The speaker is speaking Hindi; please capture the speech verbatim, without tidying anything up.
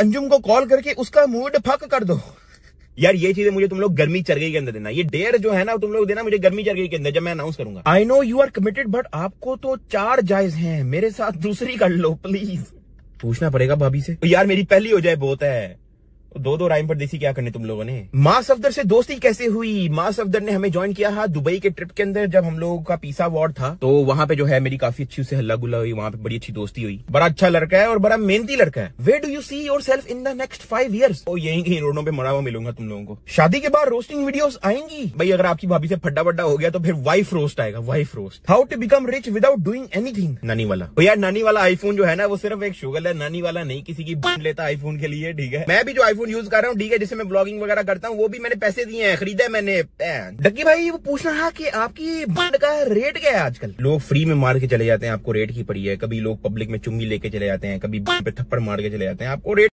अंजुम को कॉल करके उसका मूड फक कर दो। यार ये चीजें मुझे तुम लोग गर्मी चरगई के अंदर देना, ये डेयर जो है ना तुम लोग देना मुझे गर्मी चरगई के अंदर जब मैं अनाउंस करूंगा। I know you are committed but आपको तो चार जायज हैं, मेरे साथ दूसरी कर लो प्लीज। पूछना पड़ेगा भाभी से। यार मेरी पहली हो जाए बहुत है, दो दो राइम पर देसी क्या करने तुम लोगों ने। मां सफदर से दोस्ती कैसे हुई? मां सफदर ने हमें ज्वाइन किया था दुबई के ट्रिप के अंदर, जब हम लोगों का पीसा अवार्ड था, तो वहां पे जो है मेरी काफी अच्छी उससे हल्ला गुल्ला हुई, वहां पे बड़ी अच्छी दोस्ती हुई। बड़ा अच्छा लड़का है और बड़ा मेहनती लड़का है। Where do you see yourself in the next five years? तो यही कहीं रोडों पे मरा हुआ मिलूंगा तुम लोगों को। शादी के बाद रोस्टिंग वीडियोस आएंगी भाई, अगर आपकी भाभी से फड्डा वड्डा हो गया तो फिर वाइफ रोस्ट आएगा, wife roast. How to become rich without doing anything? नानी वाला। तो यार नानी वाला आईफोन जो है ना वो सिर्फ एक शुगर है, नानी वाला नहीं किसी की लेता आईफोन के लिए, ठीक है। मैं भी जो आईफोन यूज कर रहा हूँ, ठीक है, जिससे मैं ब्लॉगिंग वगैरह करता हूँ, वो भी मैंने पैसे दिए हैं, खरीदा है मैंने। डक्की भाई वो पूछना है कि आपकी बंड का रेट क्या है आजकल? लोग फ्री में मार के चले जाते हैं, आपको रेट की पड़ी है। कभी लोग पब्लिक में चुम्मी लेके चले जाते हैं, कभी पे थप्पड़ मार के चले जाते हैं, आपको रेट